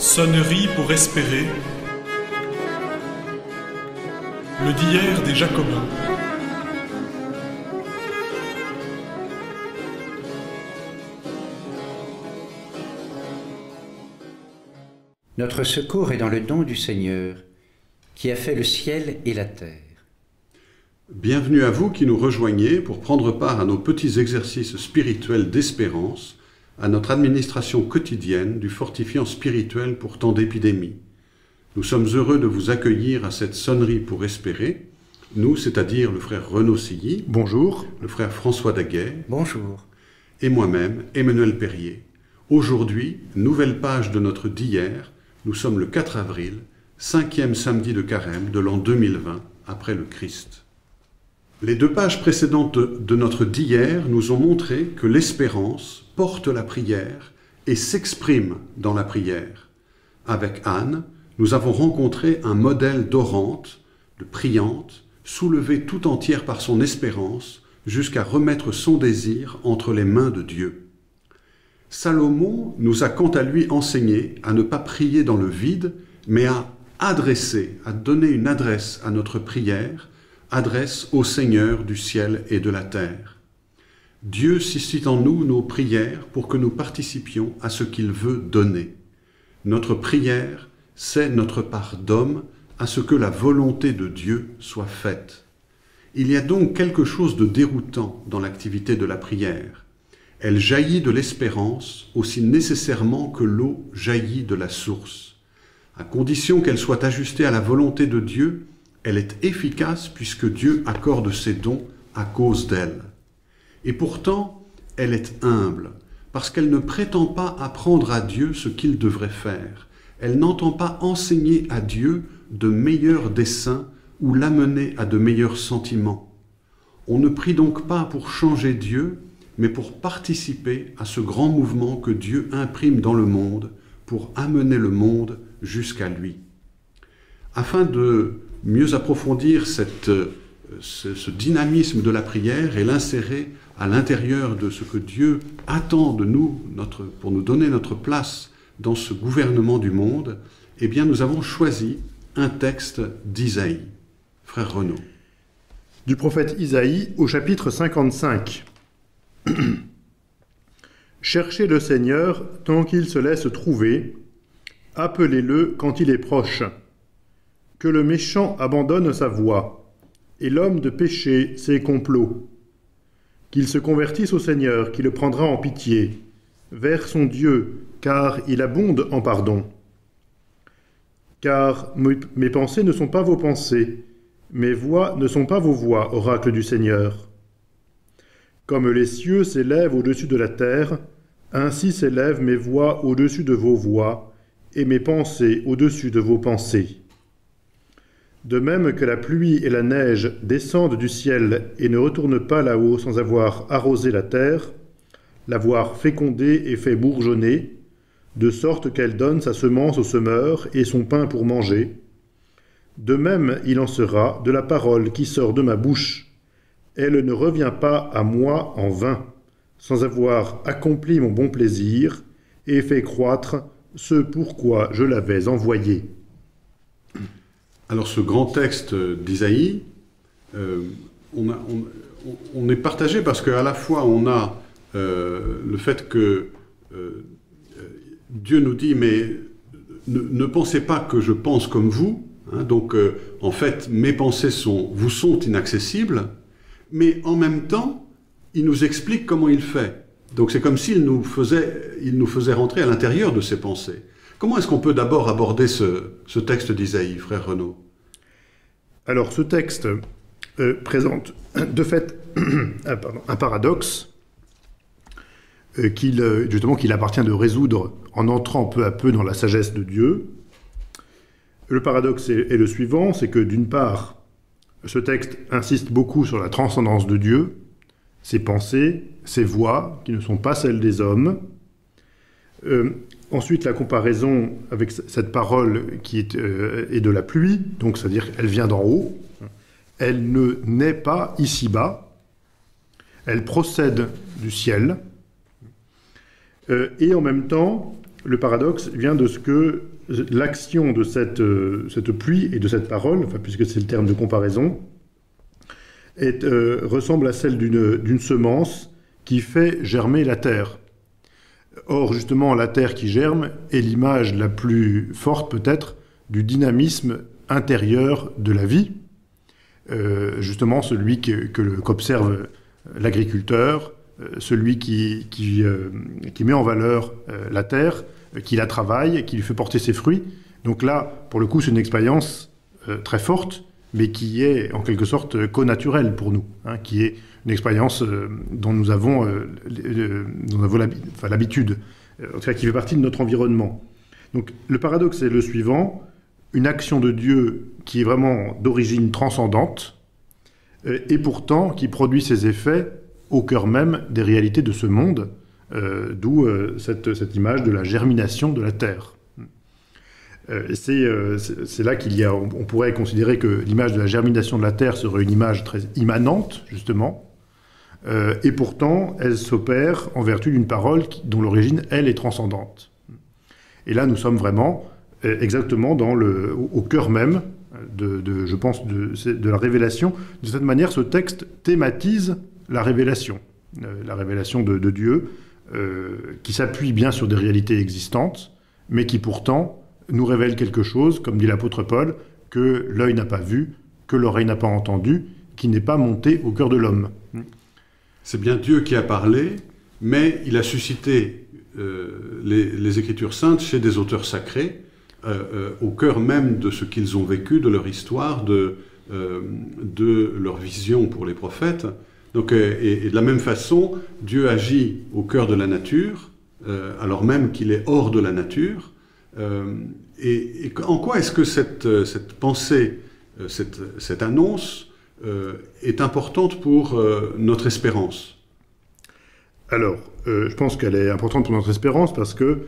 Sonnerie pour espérer. Le d'hier des Jacobins. Notre secours est dans le don du Seigneur, qui a fait le ciel et la terre. Bienvenue à vous qui nous rejoignez pour prendre part à nos petits exercices spirituels d'espérance, à notre administration quotidienne du fortifiant spirituel pour tant d'épidémies. Nous sommes heureux de vous accueillir à cette sonnerie pour espérer, nous, c'est-à-dire le frère Renaud Silly. Bonjour. Le frère François Daguet. Bonjour. Et moi-même, Emmanuel Perrier. Aujourd'hui, nouvelle page de notre d'hier, nous sommes le 4 avril, 5e samedi de Carême de l'an 2020, après le Christ. Les deux pages précédentes de notre d'hier nous ont montré que l'espérance porte la prière et s'exprime dans la prière. Avec Anne, nous avons rencontré un modèle d'orante, de priante, soulevée tout entière par son espérance, jusqu'à remettre son désir entre les mains de Dieu. Salomon nous a quant à lui enseigné à ne pas prier dans le vide, mais à adresser, à donner une adresse à notre prière, adresse au Seigneur du ciel et de la terre. Dieu suscite en nous nos prières pour que nous participions à ce qu'il veut donner. Notre prière, c'est notre part d'homme à ce que la volonté de Dieu soit faite. Il y a donc quelque chose de déroutant dans l'activité de la prière. Elle jaillit de l'espérance aussi nécessairement que l'eau jaillit de la source. À condition qu'elle soit ajustée à la volonté de Dieu, elle est efficace puisque Dieu accorde ses dons à cause d'elle. Et pourtant, elle est humble, parce qu'elle ne prétend pas apprendre à Dieu ce qu'il devrait faire. Elle n'entend pas enseigner à Dieu de meilleurs desseins ou l'amener à de meilleurs sentiments. On ne prie donc pas pour changer Dieu, mais pour participer à ce grand mouvement que Dieu imprime dans le monde, pour amener le monde jusqu'à lui. Afin de mieux approfondir ce dynamisme de la prière et l'insérer à l'intérieur de ce que Dieu attend de nous, pour nous donner notre place dans ce gouvernement du monde, eh bien nous avons choisi un texte d'Isaïe. Frère Renaud. Du prophète Isaïe au chapitre 55. Cherchez le Seigneur tant qu'il se laisse trouver, appelez-le quand il est proche. Que le méchant abandonne sa voie, et l'homme de péché ses complots. Qu'il se convertisse au Seigneur, qui le prendra en pitié, vers son Dieu, car il abonde en pardon. Car mes pensées ne sont pas vos pensées, mes voix ne sont pas vos voix, oracle du Seigneur. Comme les cieux s'élèvent au-dessus de la terre, ainsi s'élèvent mes voix au-dessus de vos voix, et mes pensées au-dessus de vos pensées. De même que la pluie et la neige descendent du ciel et ne retournent pas là-haut sans avoir arrosé la terre, l'avoir fécondée et fait bourgeonner, de sorte qu'elle donne sa semence au semeur et son pain pour manger, de même il en sera de la parole qui sort de ma bouche. Elle ne revient pas à moi en vain, sans avoir accompli mon bon plaisir et fait croître ce pourquoi je l'avais envoyé. Alors ce grand texte d'Isaïe, on est partagé parce qu'à la fois on a le fait que Dieu nous dit « mais ne pensez pas que je pense comme vous hein, », donc en fait mes pensées vous sont inaccessibles, mais en même temps il nous explique comment il fait. Donc c'est comme s'il nous faisait rentrer à l'intérieur de ses pensées. Comment est-ce qu'on peut d'abord aborder ce texte d'Isaïe, frère Renaud? Alors, ce texte présente de fait un paradoxe qu'il appartient de résoudre en entrant peu à peu dans la sagesse de Dieu. Le paradoxe est le suivant, c'est que d'une part, ce texte insiste beaucoup sur la transcendance de Dieu, ses pensées, ses voix, qui ne sont pas celles des hommes. Ensuite, la comparaison avec cette parole qui est de la pluie, donc c'est-à-dire qu'elle vient d'en haut, elle ne naît pas ici-bas, elle procède du ciel, et en même temps, le paradoxe vient de ce que l'action de cette pluie et de cette parole, enfin, puisque c'est le terme de comparaison, ressemble à celle d'une semence qui fait germer la terre. Or, justement, la terre qui germe est l'image la plus forte, peut-être, du dynamisme intérieur de la vie. Justement, celui qu'observe l'agriculteur, celui qui met en valeur la terre, qui la travaille, qui lui fait porter ses fruits. Donc là, pour le coup, c'est une expérience très forte, mais qui est en quelque sorte connaturelle pour nous, hein, qui est une expérience dont nous avons l'habitude, en tout cas qui fait partie de notre environnement. Donc le paradoxe est le suivant, une action de Dieu qui est vraiment d'origine transcendante, et pourtant qui produit ses effets au cœur même des réalités de ce monde, d'où cette image de la germination de la terre. C'est là on pourrait considérer que l'image de la germination de la terre serait une image très immanente, justement, et pourtant elle s'opère en vertu d'une parole dont l'origine, elle, est transcendante. Et là, nous sommes vraiment exactement au cœur même, je pense, de la révélation. De cette manière, ce texte thématise la révélation de Dieu, qui s'appuie bien sur des réalités existantes, mais qui pourtant nous révèle quelque chose, comme dit l'apôtre Paul, que l'œil n'a pas vu, que l'oreille n'a pas entendu, qui n'est pas monté au cœur de l'homme. C'est bien Dieu qui a parlé, mais il a suscité les Écritures saintes chez des auteurs sacrés, au cœur même de ce qu'ils ont vécu, de leur histoire, de leur vision pour les prophètes. Donc, et de la même façon, Dieu agit au cœur de la nature, alors même qu'il est hors de la nature. Et en quoi est-ce que cette pensée, cette annonce est importante pour notre espérance? Alors, je pense qu'elle est importante pour notre espérance parce que,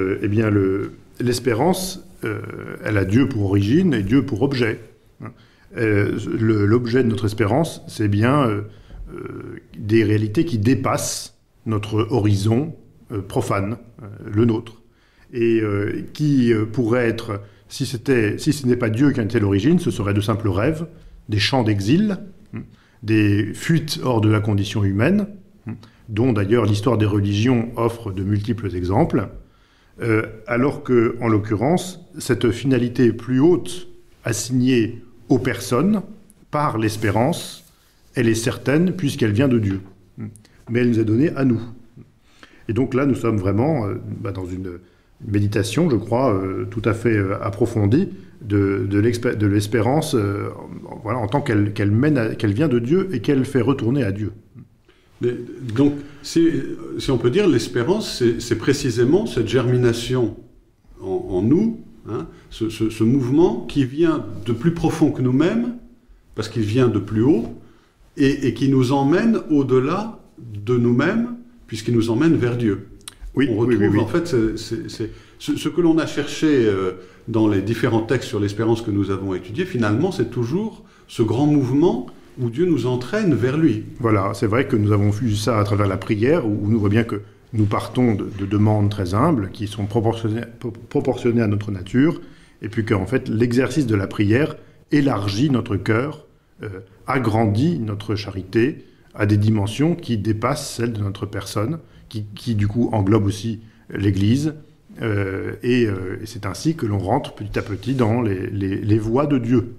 l'espérance, elle a Dieu pour origine et Dieu pour objet. L'objet de notre espérance, c'est bien des réalités qui dépassent notre horizon profane, le nôtre. Et qui pourrait être, si ce n'est pas Dieu qui en était l'origine, ce serait de simples rêves, des chants d'exil, des fuites hors de la condition humaine, dont d'ailleurs l'histoire des religions offre de multiples exemples, alors que, en l'occurrence, cette finalité plus haute assignée aux personnes par l'espérance, elle est certaine puisqu'elle vient de Dieu. Mais elle nous est donnée à nous. Et donc là, nous sommes vraiment dans une méditation, je crois, tout à fait approfondie de l'espérance, en tant qu'elle vient de Dieu et qu'elle fait retourner à Dieu. Donc, si on peut dire, l'espérance, c'est précisément cette germination en nous, hein, ce mouvement qui vient de plus profond que nous-mêmes, parce qu'il vient de plus haut, et qui nous emmène au-delà de nous-mêmes, puisqu'il nous emmène vers Dieu. Oui, on retrouve oui. En fait ce que l'on a cherché dans les différents textes sur l'espérance que nous avons étudiés, finalement, c'est toujours ce grand mouvement où Dieu nous entraîne vers lui. Voilà, c'est vrai que nous avons vu ça à travers la prière, où nous voit bien que nous partons de demandes très humbles, qui sont proportionnées à notre nature, et puis qu'en fait, l'exercice de la prière élargit notre cœur, agrandit notre charité à des dimensions qui dépassent celles de notre personne, qui du coup englobe aussi l'Église, et c'est ainsi que l'on rentre petit à petit dans les voies de Dieu.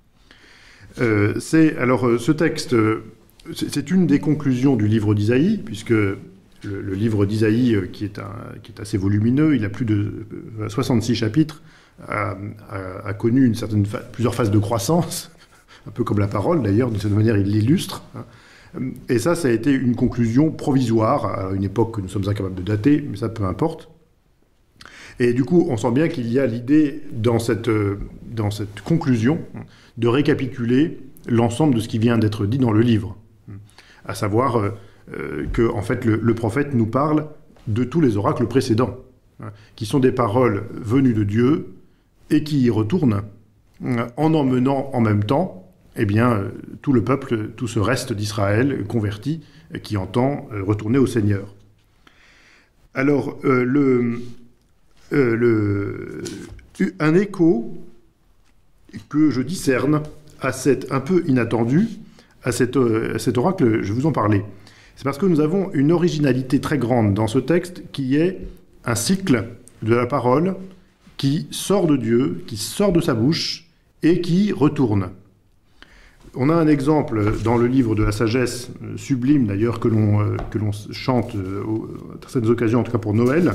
Ce texte, c'est une des conclusions du livre d'Isaïe, puisque le livre d'Isaïe, qui est assez volumineux, il a plus de 66 chapitres, a connu plusieurs phases de croissance, un peu comme la parole d'ailleurs, d'une certaine manière il l'illustre. Et ça a été une conclusion provisoire, à une époque que nous sommes incapables de dater, mais ça peu importe. Et du coup, on sent bien qu'il y a l'idée, dans cette conclusion, de récapituler l'ensemble de ce qui vient d'être dit dans le livre. À savoir que, en fait, le prophète nous parle de tous les oracles précédents, qui sont des paroles venues de Dieu et qui y retournent, en emmenant en même temps tout le peuple, tout ce reste d'Israël converti, qui entend retourner au Seigneur. Alors, un écho que je discerne un peu inattendu à cet oracle, je vais vous en parler. C'est parce que nous avons une originalité très grande dans ce texte qui est un cycle de la parole qui sort de Dieu, qui sort de sa bouche et qui retourne. On a un exemple dans le livre de la sagesse, sublime d'ailleurs, que l'on chante à certaines occasions, en tout cas pour Noël.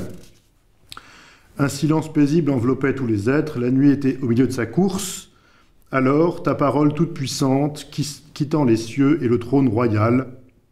Un silence paisible enveloppait tous les êtres, la nuit était au milieu de sa course. Alors, ta parole toute puissante, quittant les cieux et le trône royal,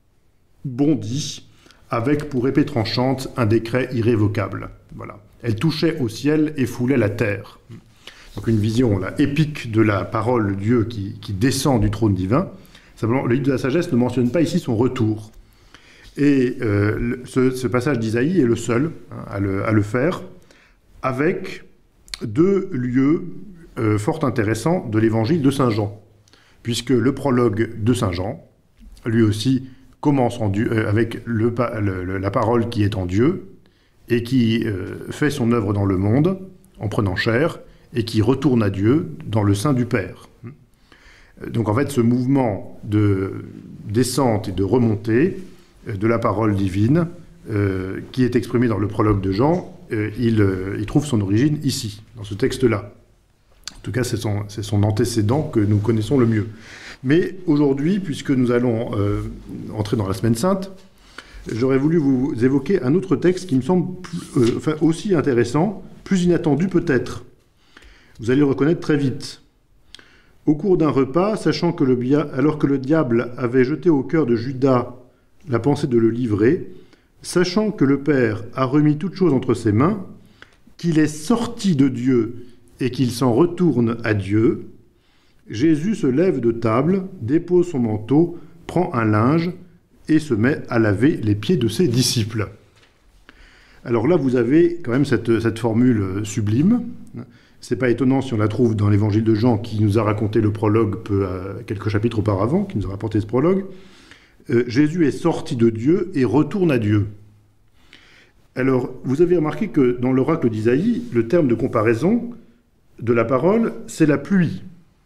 bondit, avec pour épée tranchante un décret irrévocable. Voilà. Elle touchait au ciel et foulait la terre. Donc une vision là, épique de la parole de Dieu qui descend du trône divin. Simplement, le livre de la sagesse ne mentionne pas ici son retour. Et ce passage d'Isaïe est le seul à le faire, avec deux lieux fort intéressants de l'évangile de Saint Jean. Puisque le prologue de Saint Jean, lui aussi, commence avec la parole qui est en Dieu, et qui fait son œuvre dans le monde, en prenant chair, et qui retourne à Dieu dans le sein du Père. Donc en fait, ce mouvement de descente et de remontée de la parole divine, qui est exprimé dans le prologue de Jean, il trouve son origine ici, dans ce texte-là. En tout cas, c'est son antécédent que nous connaissons le mieux. Mais aujourd'hui, puisque nous allons entrer dans la Semaine Sainte, j'aurais voulu vous évoquer un autre texte qui me semble aussi intéressant, plus inattendu peut-être. Vous allez le reconnaître très vite. Au cours d'un repas, sachant alors que le diable avait jeté au cœur de Judas la pensée de le livrer, sachant que le Père a remis toutes choses entre ses mains, qu'il est sorti de Dieu et qu'il s'en retourne à Dieu, Jésus se lève de table, dépose son manteau, prend un linge et se met à laver les pieds de ses disciples. Alors là, vous avez quand même cette formule sublime. C'est pas étonnant si on la trouve dans l'évangile de Jean, qui nous a raconté le prologue quelques chapitres auparavant, qui nous a rapporté ce prologue. Jésus est sorti de Dieu et retourne à Dieu. Alors, vous avez remarqué que dans l'oracle d'Isaïe, le terme de comparaison de la parole, c'est la pluie.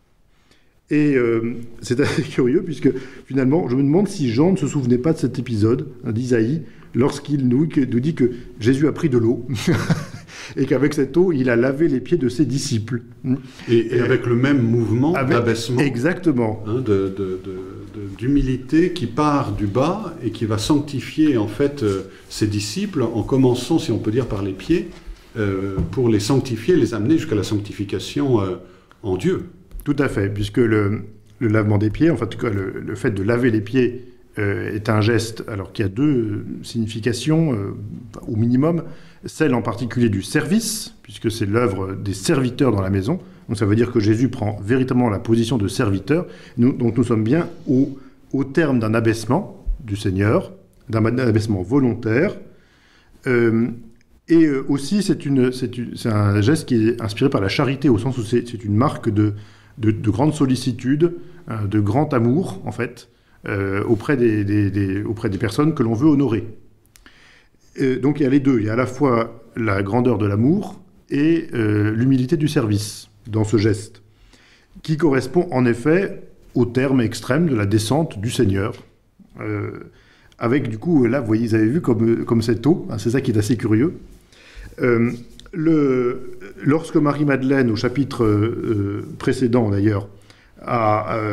Et c'est assez curieux, puisque finalement, je me demande si Jean ne se souvenait pas de cet épisode d'Isaïe, lorsqu'il nous dit que Jésus a pris de l'eau, et qu'avec cette eau, il a lavé les pieds de ses disciples. Et avec le même mouvement d'abaissement. Exactement. D'humilité qui part du bas et qui va sanctifier en fait ses disciples, en commençant, si on peut dire, par les pieds, pour les sanctifier, les amener jusqu'à la sanctification en Dieu. Tout à fait, puisque le lavement des pieds, en fait, le fait de laver les pieds est un geste qui a deux significations, au minimum, celle en particulier du service, puisque c'est l'œuvre des serviteurs dans la maison. Donc ça veut dire que Jésus prend véritablement la position de serviteur. Donc nous sommes bien au terme d'un abaissement du Seigneur, d'un abaissement volontaire. Et aussi, c'est un geste qui est inspiré par la charité, au sens où c'est une marque de grande sollicitude, de grand amour, en fait, auprès des personnes que l'on veut honorer. Donc il y a les deux, il y a à la fois la grandeur de l'amour et l'humilité du service dans ce geste, qui correspond en effet au terme extrême de la descente du Seigneur. Avec du coup, là, vous voyez, vous avez vu comme cette eau, c'est ça qui est assez curieux. Lorsque Marie-Madeleine, au chapitre précédent d'ailleurs, a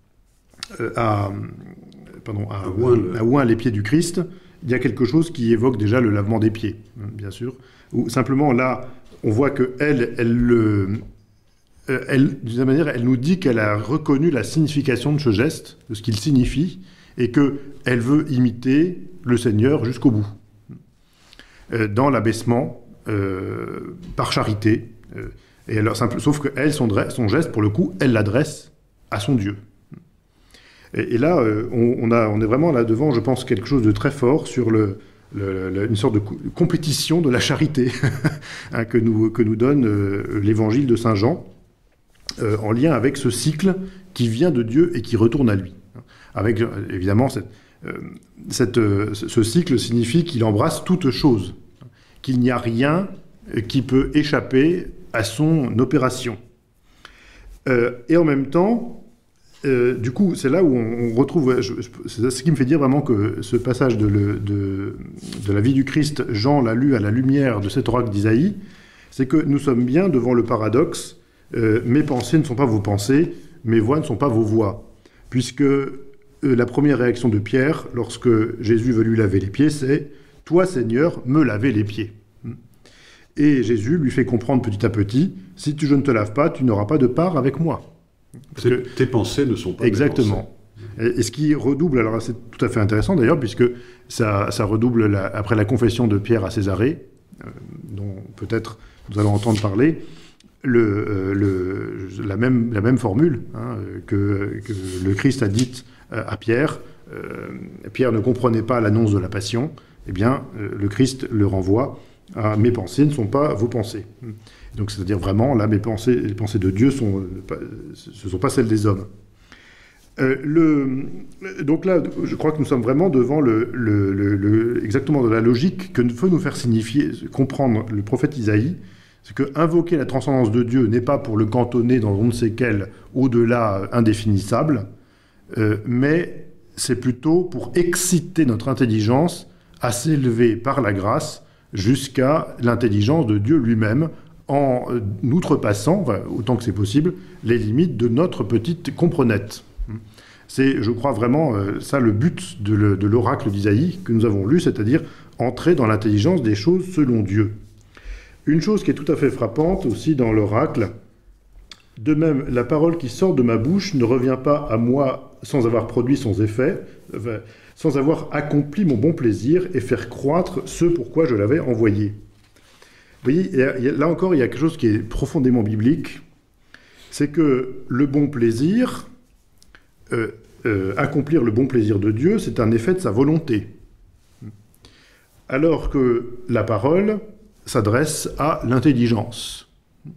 oint les pieds du Christ, il y a quelque chose qui évoque déjà le lavement des pieds, bien sûr. Ou simplement là, on voit que d'une certaine manière, elle nous dit qu'elle a reconnu la signification de ce geste, de ce qu'il signifie, et qu'elle veut imiter le Seigneur jusqu'au bout, dans l'abaissement, par charité. Et alors, sauf qu'elle, son geste, pour le coup, elle l'adresse à son Dieu. Et là, on est vraiment là devant, je pense, quelque chose de très fort sur une sorte de compétition de la charité que nous donne l'évangile de Saint Jean, en lien avec ce cycle qui vient de Dieu et qui retourne à lui. Avec, évidemment, ce cycle signifie qu'il embrasse toute chose, qu'il n'y a rien qui peut échapper à son opération. Et en même temps, du coup, c'est là où on retrouve... c'est ce qui me fait dire vraiment que ce passage de la vie du Christ, Jean l'a lu à la lumière de cet oracle d'Isaïe, c'est que nous sommes bien devant le paradoxe « Mes pensées ne sont pas vos pensées, mes voix ne sont pas vos voix ». Puisque la première réaction de Pierre, lorsque Jésus veut lui laver les pieds, c'est « Toi, Seigneur, me laver les pieds ». Et Jésus lui fait comprendre petit à petit « Si je ne te laves pas, tu n'auras pas de part avec moi ». Tes pensées ne sont pas exactement. Mes pensées. Et ce qui redouble, alors c'est tout à fait intéressant d'ailleurs, puisque ça redouble après la confession de Pierre à Césarée, dont peut-être nous allons entendre parler, la même formule que le Christ a dite à Pierre. Pierre ne comprenait pas l'annonce de la passion. Eh bien, le Christ le renvoie à « mes pensées ne sont pas vos pensées ». Donc, c'est-à-dire vraiment, là, les pensées de Dieu ce ne sont pas celles des hommes. Donc là, je crois que nous sommes vraiment devant exactement de la logique que veut nous faire comprendre le prophète Isaïe. C'est que invoquer la transcendance de Dieu n'est pas pour le cantonner dans on ne sait quel au-delà indéfinissable, mais c'est plutôt pour exciter notre intelligence à s'élever par la grâce jusqu'à l'intelligence de Dieu lui-même, en outrepassant, autant que c'est possible, les limites de notre petite comprenette. C'est, je crois vraiment, ça le but de l'oracle d'Isaïe que nous avons lu, c'est-à-dire entrer dans l'intelligence des choses selon Dieu. Une chose qui est tout à fait frappante aussi dans l'oracle, de même, la parole qui sort de ma bouche ne revient pas à moi sans avoir produit son effet, sans avoir accompli mon bon plaisir et faire croître ce pourquoi je l'avais envoyé. Vous voyez, là encore, il y a quelque chose qui est profondément biblique, c'est que le bon plaisir, accomplir le bon plaisir de Dieu, c'est un effet de sa volonté. Alors que la parole s'adresse à l'intelligence.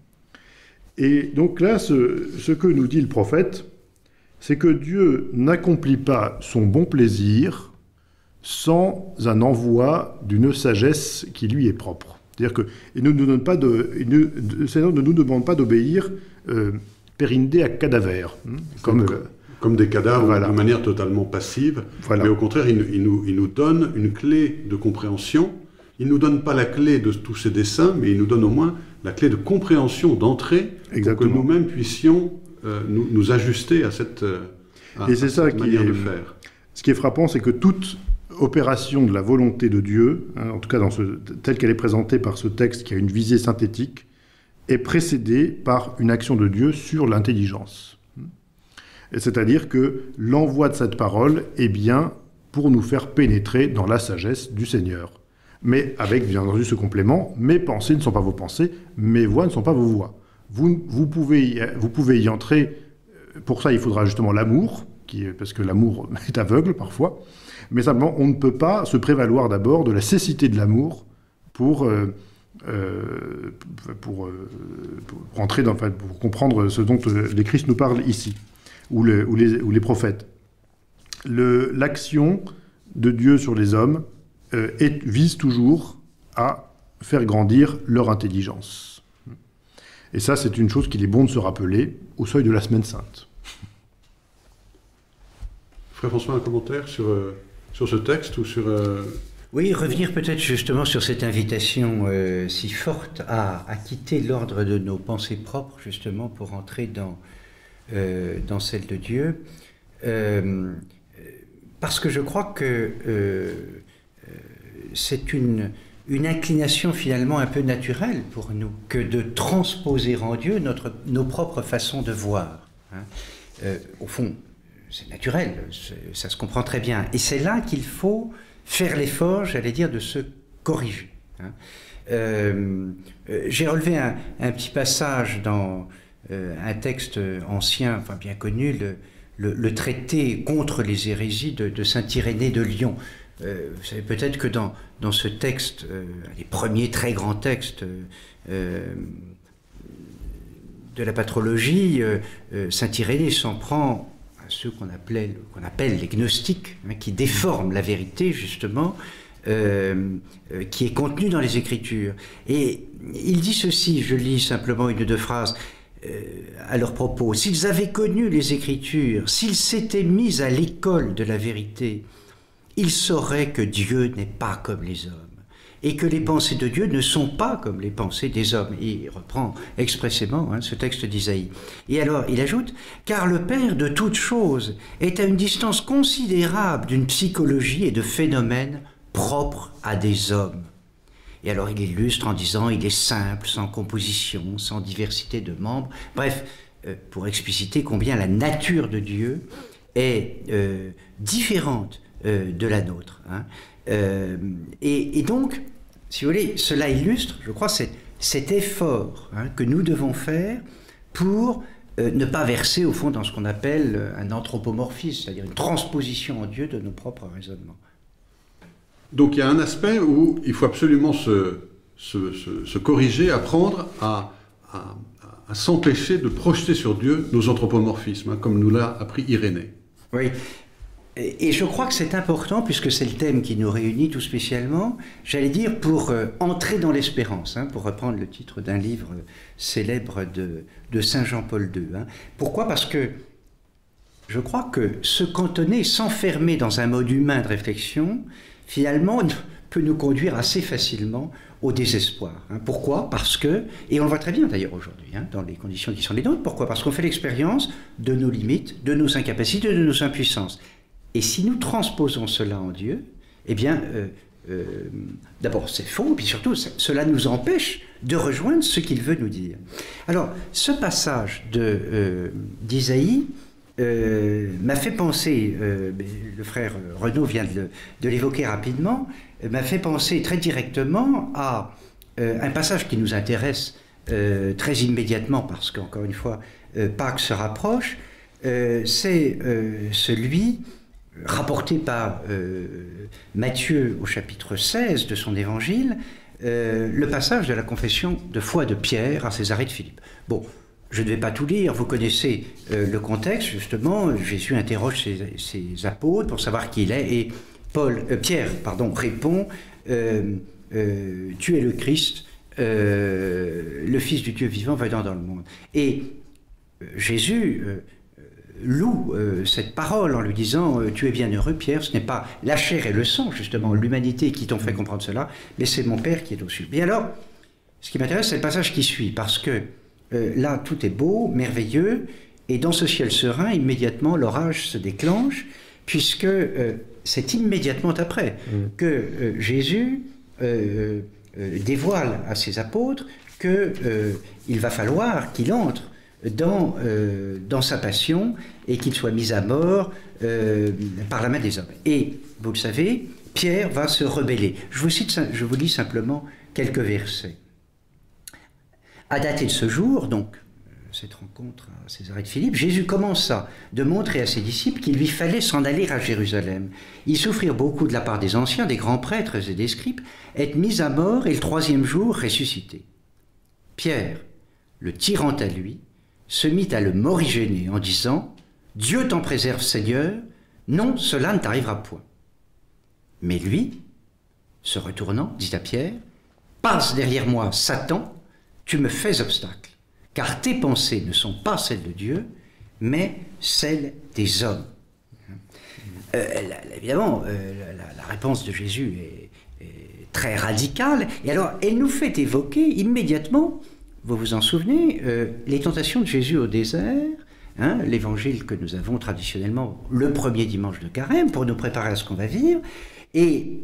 Et donc là, ce que nous dit le prophète, c'est que Dieu n'accomplit pas son bon plaisir sans un envoi d'une sagesse qui lui est propre. C'est-à-dire que le Seigneur ne nous demande pas d'obéir perinde à cadaver. Comme des cadavres, voilà, de manière totalement passive. Voilà. Mais au contraire, il nous donne une clé de compréhension. Il ne nous donne pas la clé de tous ses desseins, mais il nous donne au moins la clé de compréhension, d'entrée, pour que nous-mêmes puissions nous ajuster à cette manière de faire. Ce qui est frappant, c'est que toute opération de la volonté de Dieu, en tout cas telle qu'elle est présentée par ce texte qui a une visée synthétique, est précédée par une action de Dieu sur l'intelligence. C'est-à-dire que l'envoi de cette parole est bien pour nous faire pénétrer dans la sagesse du Seigneur. Mais avec, bien entendu, ce complément, mes pensées ne sont pas vos pensées, mes voix ne sont pas vos voix. Vous pouvez y entrer, pour ça il faudra justement l'amour, parce que l'amour est aveugle parfois, mais simplement on ne peut pas se prévaloir d'abord de la cécité de l'amour pour comprendre ce dont les Christ nous parlent ici, ou les prophètes. L'action de Dieu sur les hommes vise toujours à faire grandir leur intelligence. Et ça, c'est une chose qu'il est bon de se rappeler au seuil de la Semaine Sainte. Frère François, un commentaire sur ce texte ou sur... Oui, revenir peut-être justement sur cette invitation si forte à quitter l'ordre de nos pensées propres, justement, pour entrer dans celle de Dieu. Parce que je crois que c'est une inclination finalement un peu naturelle pour nous que de transposer en Dieu nos propres façons de voir. Au fond, c'est naturel, ça se comprend très bien. Et c'est là qu'il faut faire l'effort, j'allais dire, de se corriger. J'ai relevé un petit passage dans un texte ancien, enfin bien connu, le traité contre les hérésies de saint Irénée de Lyon. Vous savez peut-être que dans ce texte, les premiers très grands textes de la patrologie, saint Irénée s'en prend à ceux qu'on appelle les gnostiques, qui déforment la vérité justement, qui est contenu dans les Écritures. Et il dit ceci, je lis simplement une ou deux phrases à leur propos. S'ils avaient connu les Écritures, s'ils s'étaient mis à l'école de la vérité, ils sauraient que Dieu n'est pas comme les hommes et que les pensées de Dieu ne sont pas comme les pensées des hommes. Il reprend expressément ce texte d'Isaïe. Et alors, il ajoute, « Car le Père de toutes choses est à une distance considérable d'une psychologie et de phénomènes propres à des hommes. » Et alors, il illustre en disant, « Il est simple, sans composition, sans diversité de membres. » Bref, pour expliciter combien la nature de Dieu est différente de la nôtre. Et donc, si vous voulez, cela illustre, je crois, cet effort que nous devons faire pour ne pas verser, au fond, dans ce qu'on appelle un anthropomorphisme, c'est-à-dire une transposition en Dieu de nos propres raisonnements. Donc il y a un aspect où il faut absolument se corriger, apprendre à s'empêcher de projeter sur Dieu nos anthropomorphismes, comme nous l'a appris Irénée. Oui. Et je crois que c'est important, puisque c'est le thème qui nous réunit tout spécialement, j'allais dire pour entrer dans l'espérance, pour reprendre le titre d'un livre célèbre de Saint Jean-Paul II. Pourquoi ? Parce que je crois que se cantonner, s'enfermer dans un mode humain de réflexion, finalement, peut nous conduire assez facilement au désespoir. Pourquoi ? Parce que, et on le voit très bien d'ailleurs aujourd'hui, dans les conditions qui sont les nôtres, pourquoi ? Parce qu'on fait l'expérience de nos limites, de nos incapacités, de nos impuissances. Et si nous transposons cela en Dieu, eh bien, d'abord c'est faux, et puis surtout, cela nous empêche de rejoindre ce qu'il veut nous dire. Alors, ce passage d'Isaïe m'a fait penser, le frère Renaud vient de l'évoquer rapidement, m'a fait penser très directement à un passage qui nous intéresse très immédiatement, parce qu'encore une fois, Pâques se rapproche, c'est celui rapporté par Matthieu au chapitre 16 de son évangile, le passage de la confession de foi de Pierre à Césarée de Philippe. Bon, je ne vais pas tout lire, vous connaissez le contexte, justement, Jésus interroge ses apôtres pour savoir qui il est, et Pierre répond, tu es le Christ, le Fils du Dieu vivant venant dans le monde. Et Jésus loue cette parole en lui disant tu es bienheureux Pierre, ce n'est pas la chair et le sang justement, l'humanité qui t'ont fait comprendre cela, mais c'est mon Père qui est au-dessus. Et alors, ce qui m'intéresse c'est le passage qui suit, parce que là tout est beau, merveilleux, et dans ce ciel serein, immédiatement l'orage se déclenche, puisque c'est immédiatement après que Jésus dévoile à ses apôtres qu'il va falloir qu'il entre dans sa passion et qu'il soit mis à mort par la main des hommes. Et, vous le savez, Pierre va se rebeller. Je vous lis simplement quelques versets. À dater de ce jour, donc, cette rencontre à Césarée de Philippe, Jésus commença de montrer à ses disciples qu'il lui fallait s'en aller à Jérusalem. Ils souffrirent beaucoup de la part des anciens, des grands prêtres et des scribes, être mis à mort et le troisième jour ressuscité. Pierre, le tirant à lui, se mit à le morigéner en disant « Dieu t'en préserve, Seigneur, non, cela ne t'arrivera point. » Mais lui, se retournant, dit à Pierre « Passe derrière moi, Satan, tu me fais obstacle, car tes pensées ne sont pas celles de Dieu, mais celles des hommes. » Évidemment, la réponse de Jésus est très radicale, et alors elle nous fait évoquer immédiatement, vous vous en souvenez, les tentations de Jésus au désert, l'évangile que nous avons traditionnellement le premier dimanche de Carême pour nous préparer à ce qu'on va vivre, et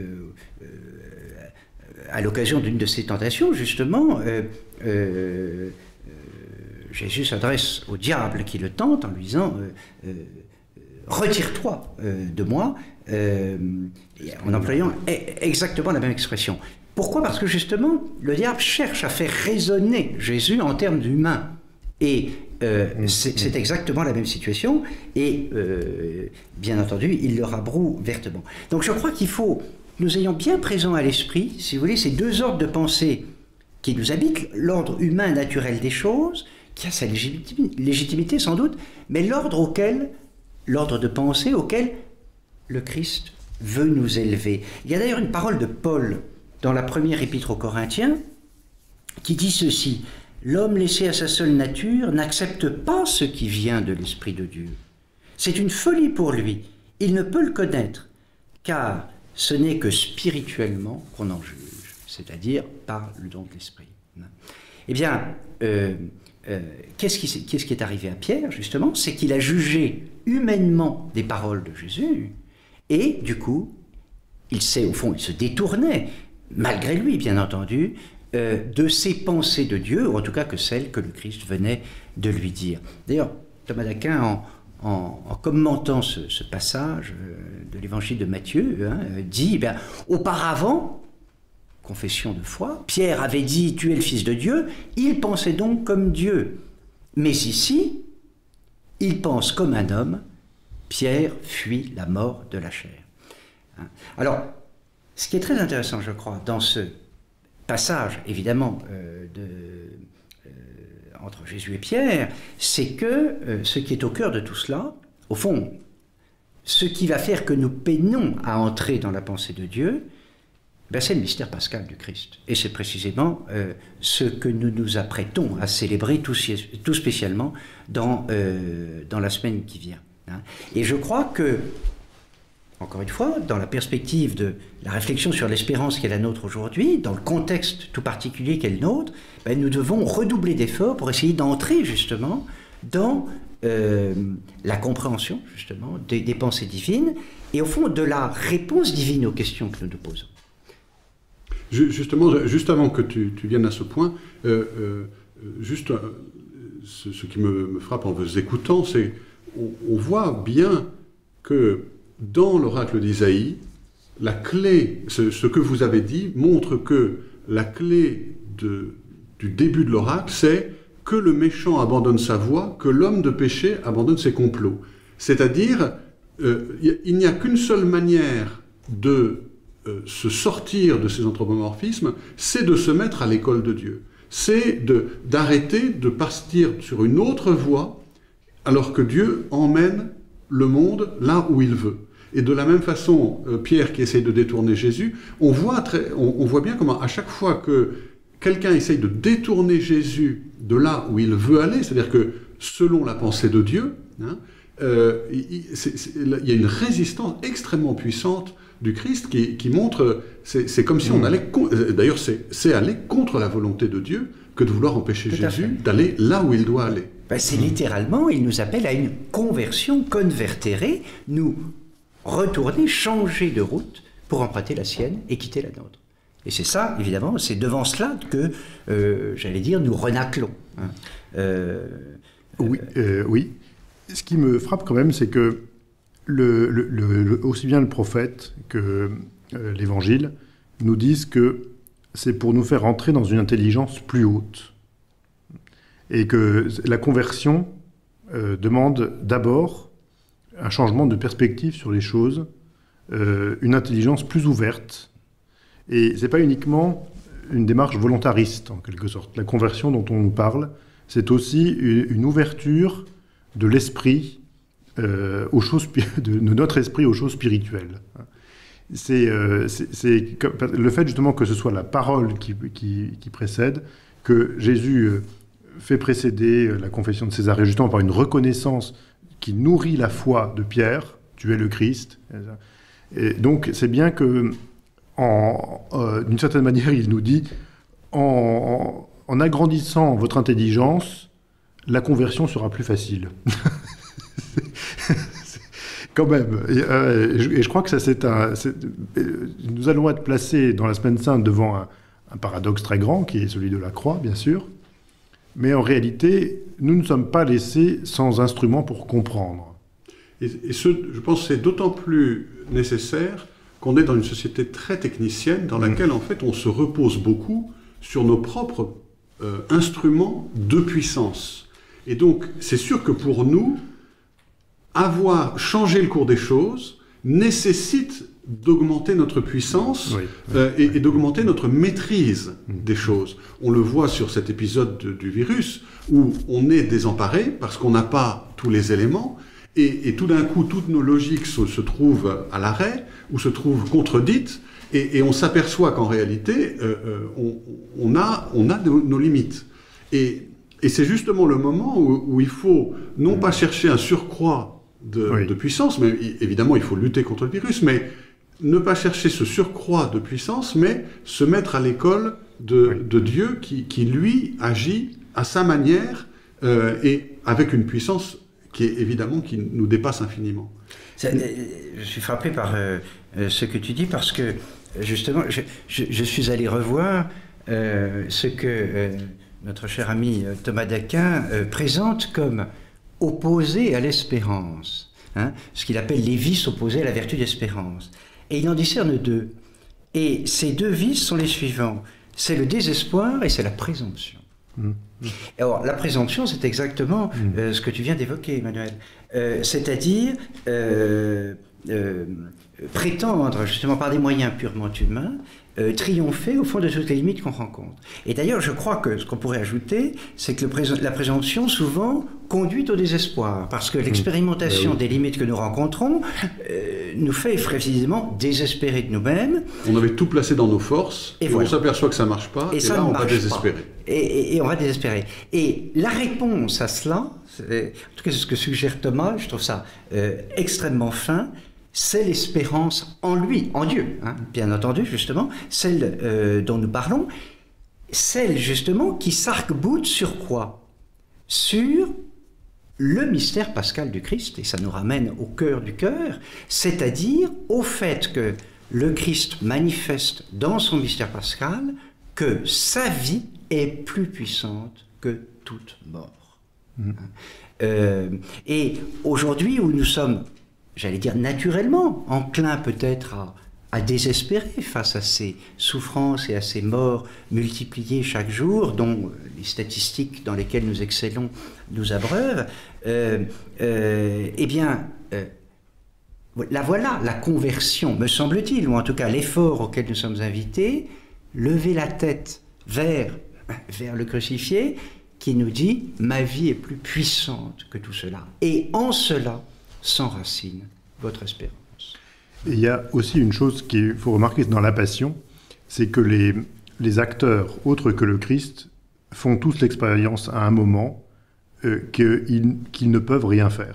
à l'occasion d'une de ces tentations, justement, Jésus s'adresse au diable qui le tente en lui disant retire-toi de moi, en employant exactement la même expression. Pourquoi ? Parce que justement, le diable cherche à faire résonner Jésus en termes humains. Et c'est exactement la même situation, et bien entendu, il le rabroue vertement. Donc je crois qu'il faut que nous ayons bien présent à l'esprit, si vous voulez, ces deux ordres de pensée qui nous habitent, l'ordre humain naturel des choses, qui a sa légitimité sans doute, mais l'ordre de pensée auquel le Christ veut nous élever. Il y a d'ailleurs une parole de Paul dans la première épître aux Corinthiens qui dit ceci: « L'homme laissé à sa seule nature n'accepte pas ce qui vient de l'Esprit de Dieu. C'est une folie pour lui. Il ne peut le connaître, car ce n'est que spirituellement qu'on en juge, c'est-à-dire par le don de l'Esprit. » Eh bien, qu'est-ce qui est arrivé à Pierre, justement? C'est qu'il a jugé humainement des paroles de Jésus, et du coup, il se détournait, malgré lui, bien entendu, de ses pensées de Dieu, ou en tout cas que celles que le Christ venait de lui dire. D'ailleurs, Thomas d'Aquin, en commentant ce passage de l'évangile de Matthieu, dit, auparavant, confession de foi, Pierre avait dit « Tu es le Fils de Dieu », il pensait donc comme Dieu. Mais ici, il pense comme un homme, Pierre fuit la mort de la chair. Alors, ce qui est très intéressant, je crois, dans ce passage, évidemment, entre Jésus et Pierre, c'est que ce qui est au cœur de tout cela, au fond, ce qui va faire que nous peinons à entrer dans la pensée de Dieu, c'est le mystère pascal du Christ. Et c'est précisément ce que nous nous apprêtons à célébrer tout spécialement dans la semaine qui vient. Et je crois que, encore une fois, dans la perspective de la réflexion sur l'espérance qui est la nôtre aujourd'hui, dans le contexte tout particulier qu'est le nôtre, nous devons redoubler d'efforts pour essayer d'entrer justement dans la compréhension justement des pensées divines et au fond de la réponse divine aux questions que nous nous posons. Justement, juste avant que tu viennes à ce point, ce qui me frappe en vous écoutant, c'est on voit bien que dans l'oracle d'Isaïe, la clé, ce que vous avez dit, montre que la clé du début de l'oracle, c'est que le méchant abandonne sa voie, que l'homme de péché abandonne ses complots. C'est-à-dire, il n'y a qu'une seule manière de se sortir de ces anthropomorphismes, c'est de se mettre à l'école de Dieu. C'est d'arrêter de partir sur une autre voie, alors que Dieu emmène le monde là où il veut. Et de la même façon, Pierre qui essaye de détourner Jésus, on voit bien comment à chaque fois que quelqu'un essaye de détourner Jésus de là où il veut aller, c'est-à-dire que selon la pensée de Dieu, il y a une résistance extrêmement puissante du Christ qui montre, c'est comme si on allait, d'ailleurs c'est aller contre la volonté de Dieu que de vouloir empêcher Jésus d'aller là où il doit aller. C'est littéralement, il nous appelle à une conversion, convertere, nous retourner, changer de route pour emprunter la sienne et quitter la nôtre. Et c'est ça, évidemment, c'est devant cela que, j'allais dire, nous renâclons. Oui. Ce qui me frappe quand même, c'est que aussi bien le prophète que l'Évangile nous disent que c'est pour nous faire entrer dans une intelligence plus haute. Et que la conversion demande d'abord un changement de perspective sur les choses, une intelligence plus ouverte. Et ce n'est pas uniquement une démarche volontariste, en quelque sorte. La conversion dont on nous parle, c'est aussi une ouverture de l'esprit, de notre esprit aux choses spirituelles. C'est le fait justement que ce soit la parole qui précède, que Jésus fait précéder la confession de César, justement par une reconnaissance qui nourrit la foi de Pierre, tu es le Christ. Et donc c'est bien que, d'une certaine manière, il nous dit, en agrandissant votre intelligence, la conversion sera plus facile. Quand même. Et je crois que nous allons être placés dans la Semaine Sainte devant un paradoxe très grand, qui est celui de la croix, bien sûr. Mais en réalité, nous ne sommes pas laissés sans instrument pour comprendre. Je pense que c'est d'autant plus nécessaire qu'on est dans une société très technicienne, dans laquelle, en fait, on se repose beaucoup sur nos propres instruments de puissance. Et donc, c'est sûr que pour nous, avoir changé le cours des choses nécessite d'augmenter notre puissance et d'augmenter notre maîtrise des choses. On le voit sur cet épisode du virus, où on est désemparé parce qu'on n'a pas tous les éléments, Et tout d'un coup, toutes nos logiques se trouvent à l'arrêt, ou se trouvent contredites, et on s'aperçoit qu'en réalité, on a nos limites. Et c'est justement le moment où il faut non pas chercher un surcroît de puissance, mais évidemment il faut lutter contre le virus, mais ne pas chercher ce surcroît de puissance, mais se mettre à l'école de Dieu qui lui agit à sa manière et avec une puissance qui est évidemment qui nous dépasse infiniment. Je suis frappé par ce que tu dis parce que justement je suis allé revoir ce que notre cher ami Thomas d'Aquin présente comme opposé à l'espérance, hein, ce qu'il appelle les vices opposés à la vertu d'espérance. Et il en discerne deux. Et ces deux vices sont les suivants. C'est le désespoir et c'est la présomption. Alors, la présomption, c'est exactement ce que tu viens d'évoquer, Emmanuel. C'est-à-dire prétendre, justement par des moyens purement humains, triompher au fond de toutes les limites qu'on rencontre. Et d'ailleurs, je crois que ce qu'on pourrait ajouter, c'est que la présomption, souvent, conduit au désespoir, parce que l'expérimentation des limites que nous rencontrons nous fait précisément désespérer de nous-mêmes. On avait tout placé dans nos forces, et voilà. On s'aperçoit que ça ne marche pas, et là on va désespérer. Et on va désespérer. Et la réponse à cela, en tout cas c'est ce que suggère Thomas, je trouve ça extrêmement fin, c'est l'espérance en lui, en Dieu, hein, bien entendu, justement, celle dont nous parlons, celle justement qui s'arc-boute sur quoi? Sur le mystère pascal du Christ, et ça nous ramène au cœur du cœur, c'est-à-dire au fait que le Christ manifeste dans son mystère pascal que sa vie est plus puissante que toute mort. Et aujourd'hui où nous sommes, j'allais dire naturellement, enclins peut-être à désespérer face à ces souffrances et à ces morts multipliées chaque jour, dont les statistiques dans lesquelles nous excellons nous abreuvent, eh bien, voilà la conversion, me semble-t-il, ou en tout cas l'effort auquel nous sommes invités, lever la tête vers le crucifié, qui nous dit « ma vie est plus puissante que tout cela ». Et en cela s'enracine votre espérance. Et il y a aussi une chose qu'il faut remarquer dans la Passion, c'est que les acteurs autres que le Christ font tous l'expérience à un moment qu'ils ne peuvent rien faire.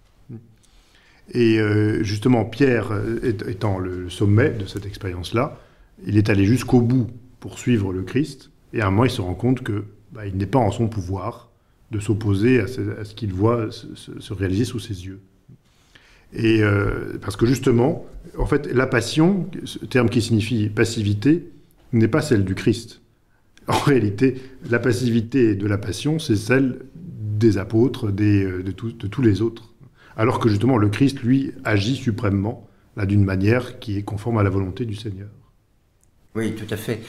Et justement, Pierre étant le sommet de cette expérience-là, il est allé jusqu'au bout pour suivre le Christ, et à un moment il se rend compte qu'il n'est pas en son pouvoir de s'opposer à ce qu'il voit se réaliser sous ses yeux. Et parce que justement, en fait, la passion, ce terme qui signifie passivité, n'est pas celle du Christ. En réalité, la passivité de la passion, c'est celle des apôtres, de tous les autres. Alors que justement, le Christ, lui, agit suprêmement, là, d'une manière qui est conforme à la volonté du Seigneur. Oui, tout à fait.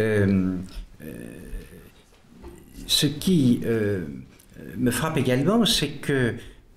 Ce qui me frappe également, c'est que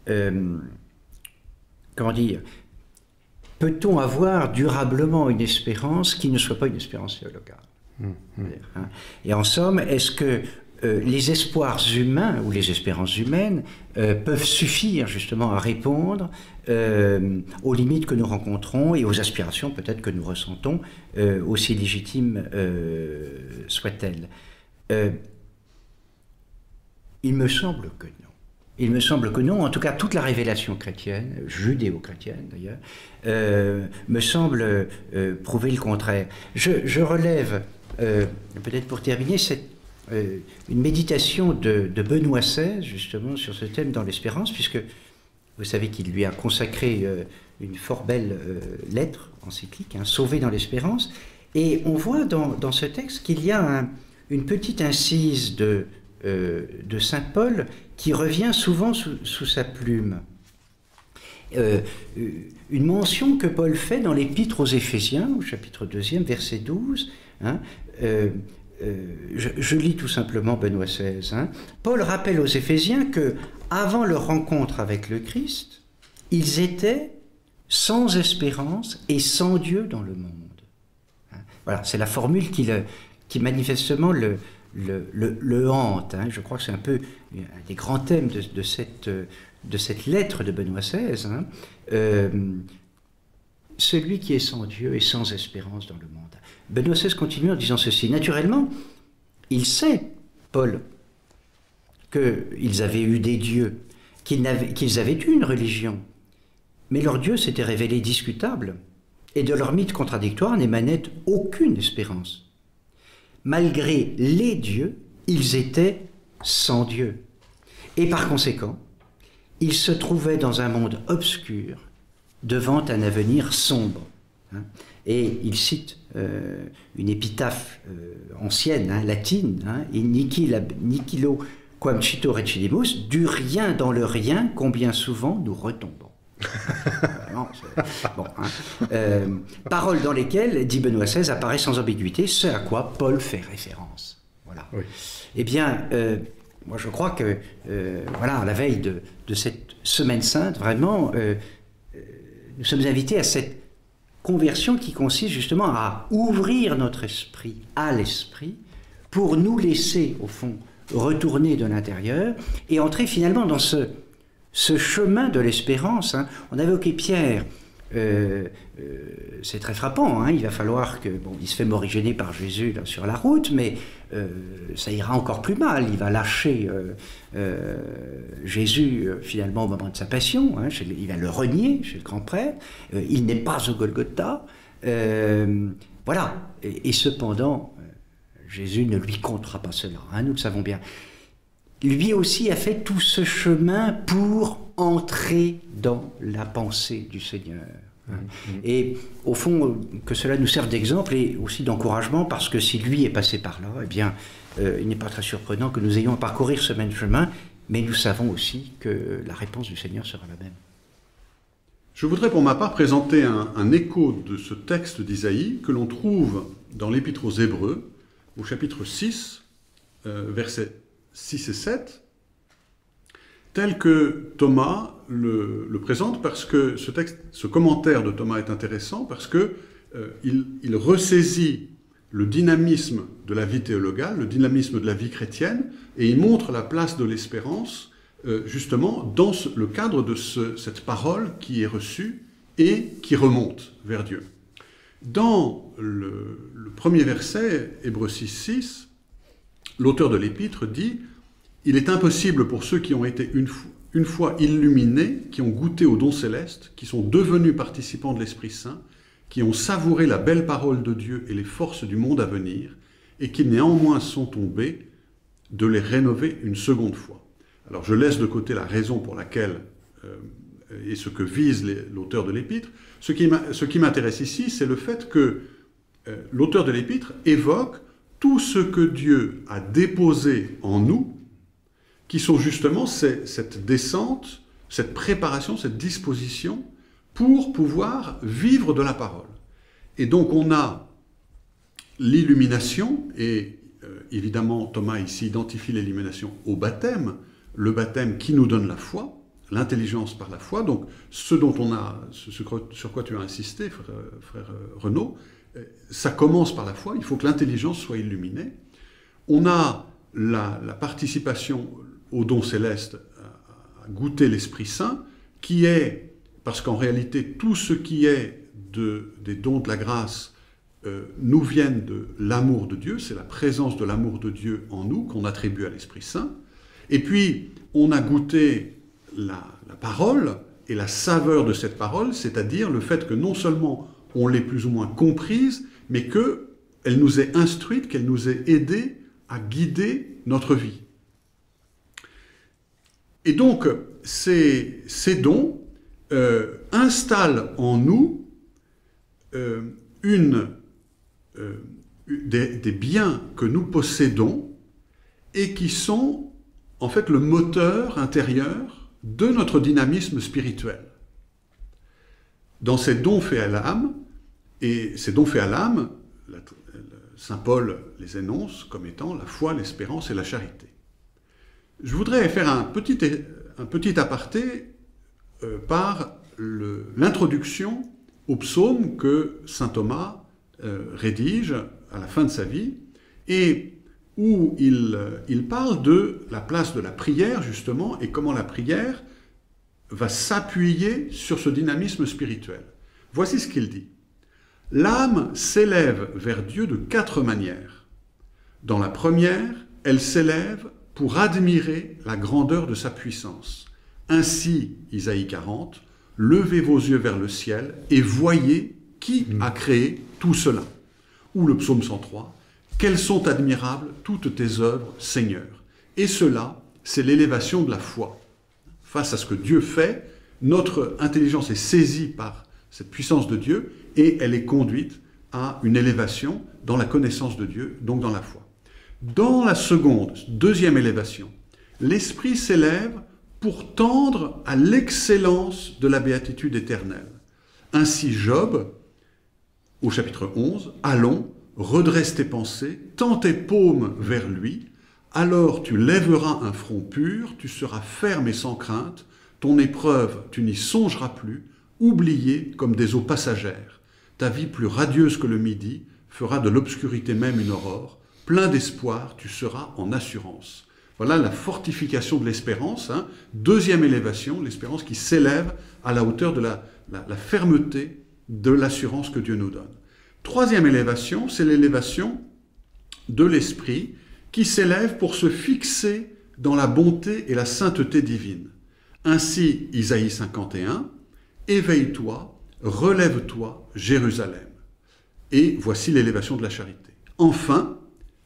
comment dire, peut-on avoir durablement une espérance qui ne soit pas une espérance théologale? Et en somme, est-ce que les espoirs humains ou les espérances humaines peuvent suffire justement à répondre aux limites que nous rencontrons et aux aspirations peut-être que nous ressentons, aussi légitimes soient-elles? Il me semble que non. Il me semble que non, en tout cas toute la révélation chrétienne, judéo-chrétienne d'ailleurs, me semble prouver le contraire. Je relève, peut-être pour terminer, une méditation de Benoît XVI, justement, sur ce thème dans l'espérance, puisque vous savez qu'il lui a consacré une fort belle lettre encyclique, Sauvé dans l'espérance, et on voit dans ce texte qu'il y a une petite incise de saint Paul qui revient souvent sous sa plume. Une mention que Paul fait dans l'épître aux Éphésiens, au chapitre 2, verset 12, je lis tout simplement Benoît XVI. Paul rappelle aux Éphésiens que, avant leur rencontre avec le Christ, ils étaient sans espérance et sans Dieu dans le monde. Voilà, c'est la formule qui manifestement le hante. Je crois que c'est un peu un des grands thèmes de de cette lettre de Benoît XVI, hein, celui qui est sans Dieu est sans espérance dans le monde. Benoît XVI continue en disant ceci. Naturellement, il sait, Paul, qu'ils avaient eu des dieux, qu'ils avaient eu une religion, mais leur Dieu s'était révélé discutable, et de leur mythe contradictoire n'émanait aucune espérance. Malgré les dieux, ils étaient sans Dieu. Et par conséquent, ils se trouvaient dans un monde obscur, devant un avenir sombre. Et il cite une épitaphe ancienne, latine, in nihilo quam cito recidimus, du rien dans le rien, combien souvent nous retombons. Bon, paroles dans lesquelles, dit Benoît XVI, apparaît sans ambiguïté ce à quoi Paul fait référence. Voilà. Oui. Eh bien, moi je crois que, voilà, à la veille de cette Semaine Sainte, vraiment, nous sommes invités à cette conversion qui consiste justement à ouvrir notre esprit à l'esprit pour nous laisser, au fond, retourner de l'intérieur et entrer finalement dans ce chemin de l'espérance. Hein. On a évoqué Pierre, c'est très frappant, hein. Il va falloir que, bon, il se fait morigéner par Jésus là, sur la route, mais ça ira encore plus mal. Il va lâcher Jésus finalement au moment de sa passion, hein, il va le renier chez le grand prêtre, il n'est pas au Golgotha, voilà, et cependant Jésus ne lui comptera pas cela, hein, nous le savons bien. Lui aussi a fait tout ce chemin pour entrer dans la pensée du Seigneur. Et au fond, que cela nous serve d'exemple et aussi d'encouragement, parce que si lui est passé par là, eh bien, il n'est pas très surprenant que nous ayons à parcourir ce même chemin, mais nous savons aussi que la réponse du Seigneur sera la même. Je voudrais pour ma part présenter un écho de ce texte d'Isaïe que l'on trouve dans l'Épître aux Hébreux, au chapitre 6, versets 6 et 7, tel que Thomas le présente, parce que ce commentaire de Thomas est intéressant, parce que il ressaisit le dynamisme de la vie théologale, le dynamisme de la vie chrétienne, et il montre la place de l'espérance, justement, dans le cadre de cette parole qui est reçue et qui remonte vers Dieu. Dans le premier verset, Hébreux 6, l'auteur de l'épître dit « Il est impossible pour ceux qui ont été une fois illuminés, qui ont goûté aux dons célestes, qui sont devenus participants de l'Esprit Saint, qui ont savouré la belle parole de Dieu et les forces du monde à venir, et qui néanmoins sont tombés, de les rénover une seconde fois. » Alors je laisse de côté la raison pour laquelle, et ce que vise l'auteur de l'épître. Ce qui m'intéresse ici, c'est le fait que l'auteur de l'épître évoque tout ce que Dieu a déposé en nous, qui sont justement cette descente, cette préparation, cette disposition pour pouvoir vivre de la parole. Et donc on a l'illumination, et évidemment Thomas ici identifie l'illumination au baptême, le baptême qui nous donne la foi, l'intelligence par la foi, donc ce sur quoi tu as insisté, frère Renaud, ça commence par la foi, il faut que l'intelligence soit illuminée. On a la participation au don céleste, à goûter l'Esprit Saint, qui est, parce qu'en réalité, tout ce qui est des dons de la grâce nous viennent de l'amour de Dieu, c'est la présence de l'amour de Dieu en nous qu'on attribue à l'Esprit Saint. Et puis, on a goûté la parole et la saveur de cette parole, c'est-à-dire le fait que non seulement on l'ait plus ou moins comprise, mais qu'elle nous ait instruite, qu'elle nous ait aidé à guider notre vie. Et donc, ces dons installent en nous des biens que nous possédons et qui sont en fait le moteur intérieur de notre dynamisme spirituel. Dans ces dons faits à l'âme, et ces dons faits à l'âme, saint Paul les énonce comme étant la foi, l'espérance et la charité. Je voudrais faire un petit aparté par l'introduction au psaume que saint Thomas rédige à la fin de sa vie, et où il parle de la place de la prière, justement, et comment la prière va s'appuyer sur ce dynamisme spirituel. Voici ce qu'il dit. L'âme s'élève vers Dieu de 4 manières. Dans la première, elle s'élève pour admirer la grandeur de sa puissance. Ainsi, Isaïe 40, « Levez vos yeux vers le ciel et voyez qui a créé tout cela. » Ou le psaume 103, « Quelles sont admirables toutes tes œuvres, Seigneur. » Et cela, c'est l'élévation de la foi. Face à ce que Dieu fait, notre intelligence est saisie par cette puissance de Dieu et elle est conduite à une élévation dans la connaissance de Dieu, donc dans la foi. Dans la deuxième élévation, l'esprit s'élève pour tendre à l'excellence de la béatitude éternelle. Ainsi Job, au chapitre 11, « Allons, redresse tes pensées, tends tes paumes vers lui, alors tu lèveras un front pur, tu seras ferme et sans crainte, ton épreuve, tu n'y songeras plus, oubliée comme des eaux passagères. Ta vie plus radieuse que le midi fera de l'obscurité même une aurore. Plein d'espoir, tu seras en assurance. » Voilà la fortification de l'espérance. Deuxième élévation, l'espérance qui s'élève à la hauteur de la fermeté de l'assurance que Dieu nous donne. Troisième élévation, c'est l'élévation de l'esprit qui s'élève pour se fixer dans la bonté et la sainteté divine. Ainsi, Isaïe 51, « Éveille-toi, relève-toi, Jérusalem. » Et voici l'élévation de la charité. Enfin,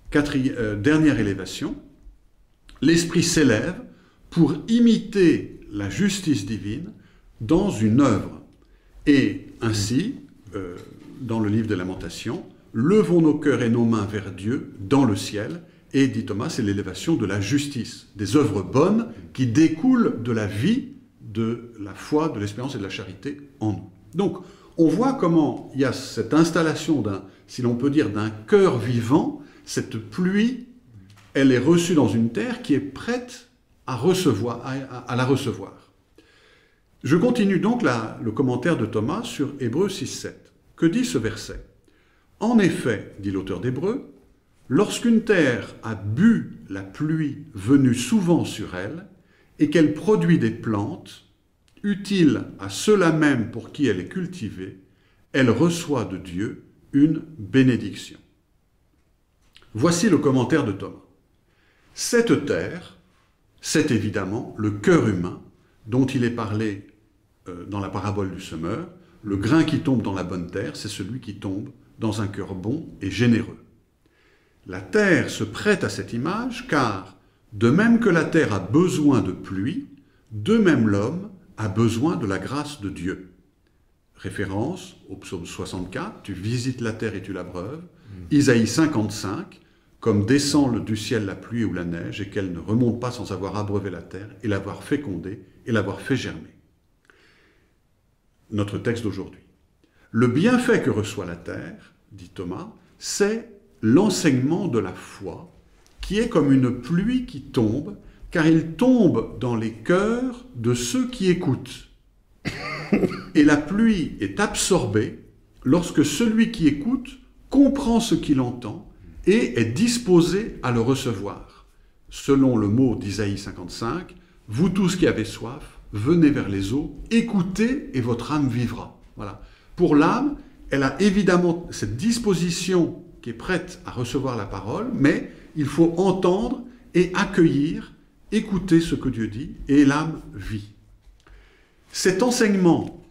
dernière élévation, l'esprit s'élève pour imiter la justice divine dans une œuvre. Et ainsi, dans le livre des Lamentations, « Levons nos cœurs et nos mains vers Dieu dans le ciel. » Et, dit Thomas, c'est l'élévation de la justice, des œuvres bonnes qui découlent de la vie, de la foi, de l'espérance et de la charité en nous. Donc, on voit comment il y a cette installation si l'on peut dire, d'un cœur vivant. Cette pluie, elle est reçue dans une terre qui est prête à la recevoir. Je continue donc le commentaire de Thomas sur Hébreux 6,7. Que dit ce verset? En effet, dit l'auteur d'Hébreux, lorsqu'une terre a bu la pluie venue souvent sur elle, et qu'elle produit des plantes, utiles à ceux-là même pour qui elle est cultivée, elle reçoit de Dieu une bénédiction. Voici le commentaire de Thomas. Cette terre, c'est évidemment le cœur humain dont il est parlé dans la parabole du semeur. Le grain qui tombe dans la bonne terre, c'est celui qui tombe dans un cœur bon et généreux. La terre se prête à cette image car, de même que la terre a besoin de pluie, de même l'homme a besoin de la grâce de Dieu. Référence au psaume 64, « Tu visites la terre et tu l'abreuves ». Isaïe 55, « Comme descend du ciel la pluie ou la neige et qu'elle ne remonte pas sans avoir abreuvé la terre et l'avoir fécondée et l'avoir fait germer ». Notre texte d'aujourd'hui. Le bienfait que reçoit la terre, dit Thomas, c'est l'enseignement de la foi, qui est comme une pluie qui tombe, car il tombe dans les cœurs de ceux qui écoutent. Et la pluie est absorbée lorsque celui qui écoute comprend ce qu'il entend et est disposé à le recevoir. Selon le mot d'Isaïe 55, « Vous tous qui avez soif, venez vers les eaux, écoutez et votre âme vivra. » Voilà. Pour l'âme, elle a évidemment cette disposition qui est prête à recevoir la parole, mais il faut entendre et accueillir, écouter ce que Dieu dit, et l'âme vit. Cet enseignement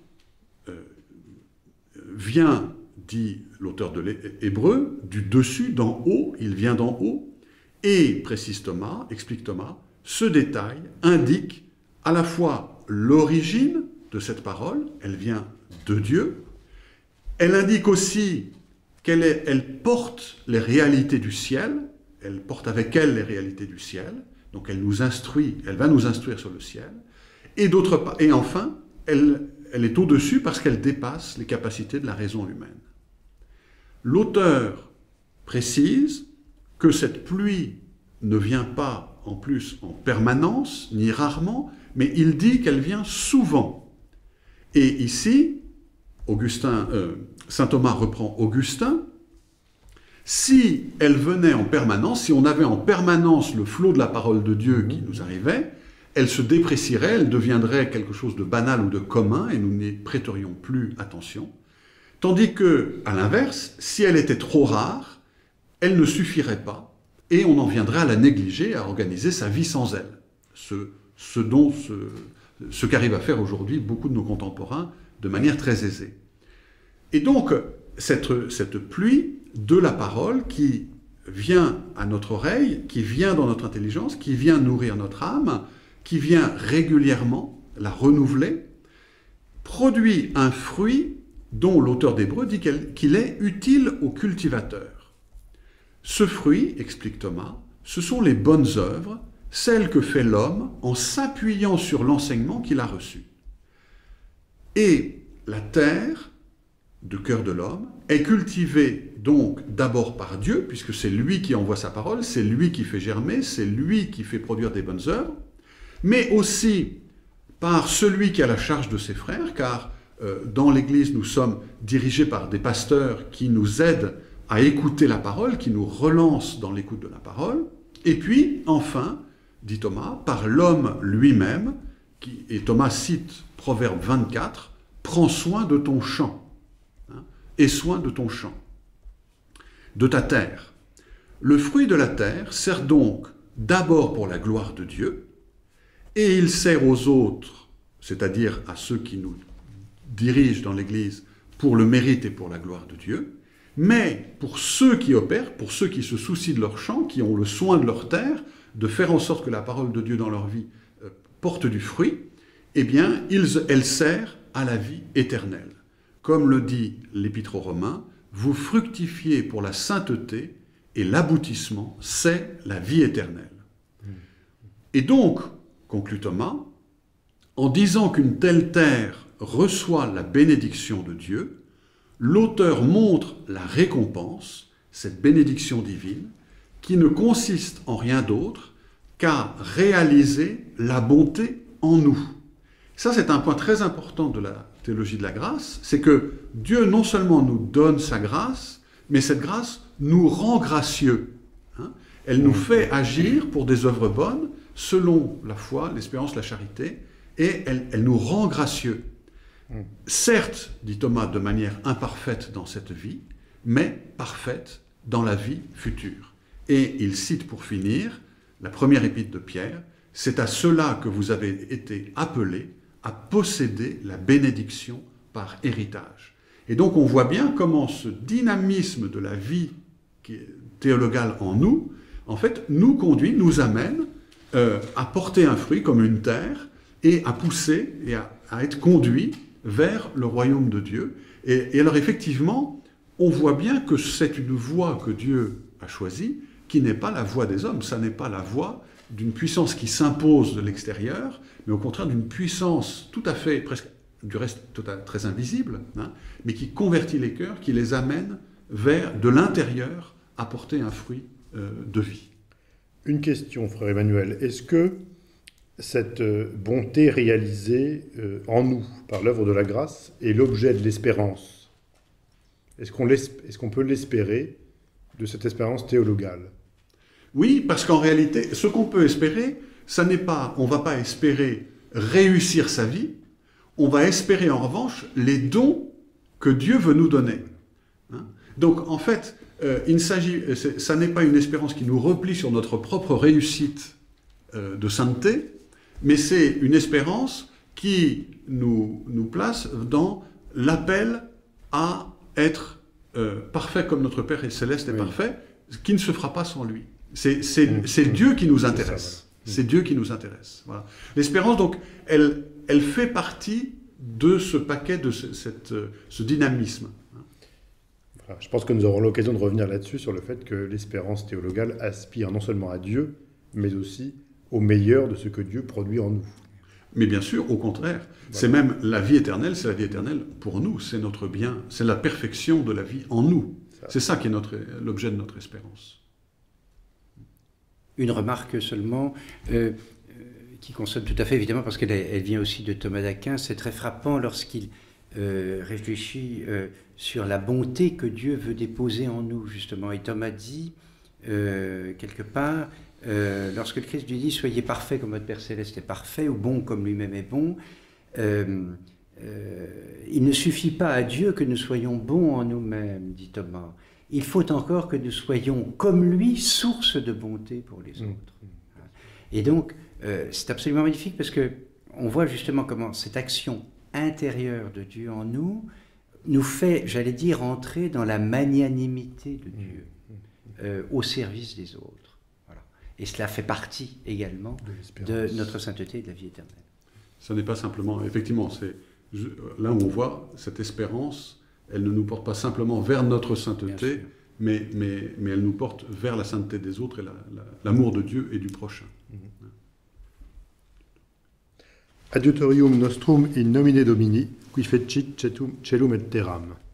vient, dit l'auteur de l'Hébreu, du dessus, d'en haut, il vient d'en haut, et, précise Thomas, explique Thomas, ce détail indique à la fois l'origine de cette parole, elle vient de Dieu, elle indique aussi qu'elle porte les réalités du ciel, elle porte avec elle les réalités du ciel, donc elle nous instruit, elle va nous instruire sur le ciel, et d'autre part, et enfin, elle est au-dessus parce qu'elle dépasse les capacités de la raison humaine. L'auteur précise que cette pluie ne vient pas en plus en permanence, ni rarement, mais il dit qu'elle vient souvent. Et ici, saint Thomas reprend Augustin, si elle venait en permanence, si on avait en permanence le flot de la parole de Dieu qui nous arrivait, elle se déprécierait, elle deviendrait quelque chose de banal ou de commun, et nous n'y prêterions plus attention. Tandis que, à l'inverse, si elle était trop rare, elle ne suffirait pas, et on en viendrait à la négliger, à organiser sa vie sans elle. Ce qu'arrivent à faire aujourd'hui beaucoup de nos contemporains de manière très aisée. Et donc, cette pluie de la parole qui vient à notre oreille, qui vient dans notre intelligence, qui vient nourrir notre âme, qui vient régulièrement la renouveler, produit un fruit dont l'auteur d'Hébreux dit qu'il est utile au cultivateur. Ce fruit, explique Thomas, ce sont les bonnes œuvres, celles que fait l'homme en s'appuyant sur l'enseignement qu'il a reçu. Et la terre, du cœur de l'homme, est cultivée donc d'abord par Dieu, puisque c'est lui qui envoie sa parole, c'est lui qui fait germer, c'est lui qui fait produire des bonnes œuvres, mais aussi par celui qui a la charge de ses frères, car dans l'Église, nous sommes dirigés par des pasteurs qui nous aident à écouter la parole, qui nous relancent dans l'écoute de la parole, et puis, enfin, dit Thomas, par l'homme lui-même, et Thomas cite Proverbe 24, « Prends soin de ton champ, et soin de ton champ, de ta terre. Le fruit de la terre sert donc d'abord pour la gloire de Dieu, et il sert aux autres, c'est-à-dire à ceux qui nous dirigent dans l'Église, pour le mérite et pour la gloire de Dieu, mais pour ceux qui opèrent, pour ceux qui se soucient de leur champ, qui ont le soin de leur terre, de faire en sorte que la parole de Dieu dans leur vie porte du fruit, eh bien, elle sert à la vie éternelle. Comme le dit l'Épître aux Romains, vous fructifiez pour la sainteté et l'aboutissement, c'est la vie éternelle. Et donc, conclut Thomas, en disant qu'une telle terre reçoit la bénédiction de Dieu, l'auteur montre la récompense, cette bénédiction divine, qui ne consiste en rien d'autre qu'à réaliser la bonté en nous. Ça, c'est un point très important de la théologie de la grâce, c'est que Dieu non seulement nous donne sa grâce, mais cette grâce nous rend gracieux. Elle nous fait agir pour des œuvres bonnes, selon la foi, l'espérance, la charité, et elle nous rend gracieux. Certes, dit Thomas, de manière imparfaite dans cette vie, mais parfaite dans la vie future. Et il cite pour finir la première épître de Pierre, « C'est à cela que vous avez été appelés à posséder la bénédiction par héritage. » Et donc on voit bien comment ce dynamisme de la vie théologale en nous, en fait, nous conduit, nous amène à porter un fruit comme une terre et à pousser et à être conduit vers le royaume de Dieu. Et alors effectivement, on voit bien que c'est une voie que Dieu a choisie, qui n'est pas la voie des hommes, ça n'est pas la voie d'une puissance qui s'impose de l'extérieur, mais au contraire d'une puissance tout à fait, presque du reste très invisible, mais qui convertit les cœurs, qui les amène vers de l'intérieur à porter un fruit de vie. Une question, frère Emmanuel. Est-ce que cette bonté réalisée en nous par l'œuvre de la grâce est l'objet de l'espérance? Est-ce qu'on peut l'espérer de cette espérance théologale? Oui, parce qu'en réalité, ce qu'on peut espérer, on ne va pas espérer réussir sa vie, on va espérer en revanche les dons que Dieu veut nous donner. Donc en fait, ça n'est pas une espérance qui nous replie sur notre propre réussite de sainteté, mais c'est une espérance qui nous place dans l'appel à être parfait comme notre Père céleste est parfait, qui ne se fera pas sans lui. C'est Dieu qui nous intéresse. C'est Dieu qui nous intéresse. Voilà. L'espérance, donc, elle fait partie de ce paquet, de ce dynamisme. Voilà. Je pense que nous aurons l'occasion de revenir là-dessus, sur le fait que l'espérance théologale aspire non seulement à Dieu, mais aussi au meilleur de ce que Dieu produit en nous. Mais bien sûr, au contraire, c'est même la vie éternelle, c'est la vie éternelle pour nous, c'est notre bien, c'est la perfection de la vie en nous. C'est ça qui est l'objet de notre espérance. Une remarque seulement, qui concerne tout à fait, évidemment, parce qu'elle vient aussi de Thomas d'Aquin. C'est très frappant lorsqu'il réfléchit sur la bonté que Dieu veut déposer en nous, justement. Et Thomas dit, quelque part, lorsque le Christ lui dit « Soyez parfaits comme votre Père Céleste est parfait » ou « bon comme lui-même est bon », il ne suffit pas à Dieu que nous soyons bons en nous-mêmes, dit Thomas. Il faut encore que nous soyons, comme lui, source de bonté pour les autres. Et donc, c'est absolument magnifique parce qu'on voit justement comment cette action intérieure de Dieu en nous fait, j'allais dire, entrer dans la magnanimité de Dieu, au service des autres. Voilà. Et cela fait partie également de notre sainteté et de la vie éternelle. Ce n'est pas simplement, effectivement, là où on voit cette espérance, elle ne nous porte pas simplement vers notre sainteté, mais elle nous porte vers la sainteté des autres et l'amour de Dieu et du prochain. Adiutorium nostrum in nomine Domini, qui fecit celum et terram.